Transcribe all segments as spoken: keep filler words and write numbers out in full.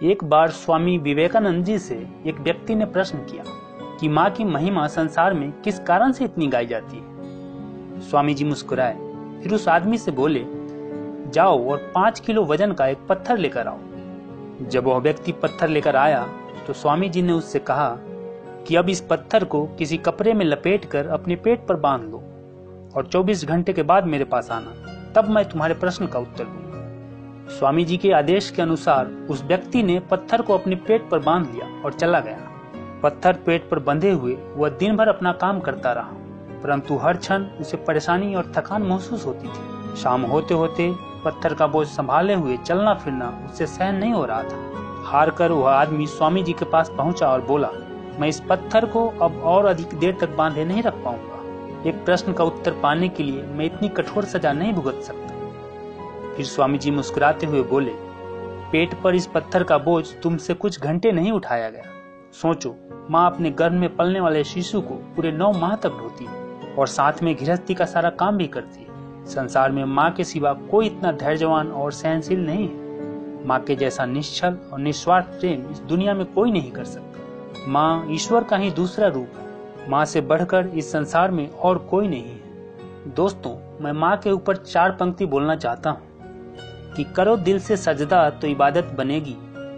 एक बार स्वामी विवेकानंद जी से एक व्यक्ति ने प्रश्न किया कि माँ की महिमा संसार में किस कारण से इतनी गाई जाती है। स्वामी जी मुस्कुराए, फिर उस आदमी से बोले, जाओ और पांच किलो वजन का एक पत्थर लेकर आओ। जब वह व्यक्ति पत्थर लेकर आया तो स्वामी जी ने उससे कहा कि अब इस पत्थर को किसी कपड़े में लपेटकर अपने पेट पर बांध लो और चौबीस घंटे के बाद मेरे पास आना, तब मैं तुम्हारे प्रश्न का उत्तर दूंगा। स्वामी जी के आदेश के अनुसार उस व्यक्ति ने पत्थर को अपने पेट पर बांध लिया और चला गया। पत्थर पेट पर बंधे हुए वह दिन भर अपना काम करता रहा, परंतु हर क्षण उसे परेशानी और थकान महसूस होती थी। शाम होते होते पत्थर का बोझ संभाले हुए चलना फिरना उससे सहन नहीं हो रहा था। हार कर वह आदमी स्वामी जी के पास पहुंचा और बोला, मैं इस पत्थर को अब और अधिक देर तक बांधे नहीं रख पाऊंगा। एक प्रश्न का उत्तर पाने के लिए मैं इतनी कठोर सजा नहीं भुगत सकता। फिर स्वामी जी मुस्कुराते हुए बोले, पेट पर इस पत्थर का बोझ तुमसे कुछ घंटे नहीं उठाया गया। सोचो, माँ अपने गर्भ में पलने वाले शिशु को पूरे नौ माह तक ढोती है और साथ में गृहस्थी का सारा काम भी करती है। संसार में माँ के सिवा कोई इतना धैर्यवान और सहनशील नहीं है। माँ के जैसा निश्चल और निस्वार्थ प्रेम इस दुनिया में कोई नहीं कर सकता। माँ ईश्वर का ही दूसरा रूप है। माँ से बढ़कर इस संसार में और कोई नहीं है। दोस्तों, मैं माँ के ऊपर चार पंक्ति बोलना चाहता हूँ कि करो दिल से सजदा तो इबादत बनेगी,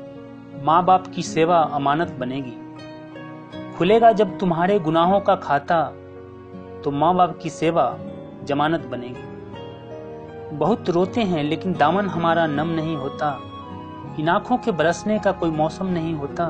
माँ बाप की सेवा अमानत बनेगी। खुलेगा जब तुम्हारे गुनाहों का खाता तो माँ बाप की सेवा जमानत बनेगी। बहुत रोते हैं लेकिन दामन हमारा नम नहीं होता, इन आंखों के बरसने का कोई मौसम नहीं होता।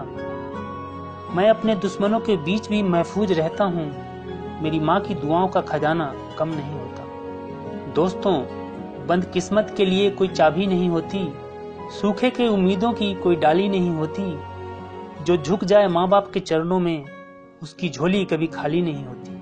मैं अपने दुश्मनों के बीच भी महफूज रहता हूँ, मेरी माँ की दुआओं का खजाना कम नहीं होता। दोस्तों, बंद किस्मत के लिए कोई चाबी नहीं होती, सूखे के उम्मीदों की कोई डाली नहीं होती। जो झुक जाए माँ बाप के चरणों में उसकी झोली कभी खाली नहीं होती।